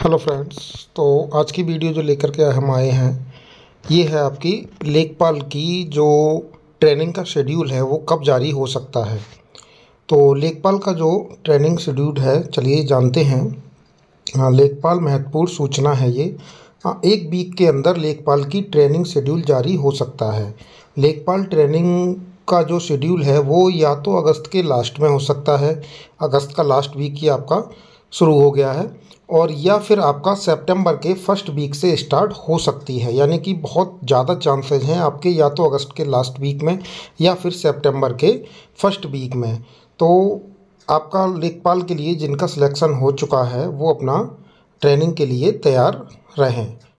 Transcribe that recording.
Hello friends. तो आज की वीडियो जो लेकर के हम आए हैं ये है आपकी लेखपाल की जो ट्रेनिंग का शेड्यूल है वो कब जारी हो सकता है। तो लेखपाल का जो ट्रेनिंग शेड्यूल है चलिए जानते हैं। हाँ, लेखपाल महत्वपूर्ण सूचना है ये। हाँ, एक वीक के अंदर लेखपाल की ट्रेनिंग शेड्यूल जारी हो सकता है। लेखपाल ट्रेनिंग का जो शेड्यूल है वो या तो अगस्त के लास्ट में हो सकता है, अगस्त का लास्ट वीक ही आपका शुरू हो गया है, और या फिर आपका सितंबर के फर्स्ट वीक से स्टार्ट हो सकती है। यानी कि बहुत ज़्यादा चांसेस हैं आपके या तो अगस्त के लास्ट वीक में या फिर सितंबर के फर्स्ट वीक में। तो आपका लेखपाल के लिए जिनका सिलेक्शन हो चुका है वो अपना ट्रेनिंग के लिए तैयार रहें।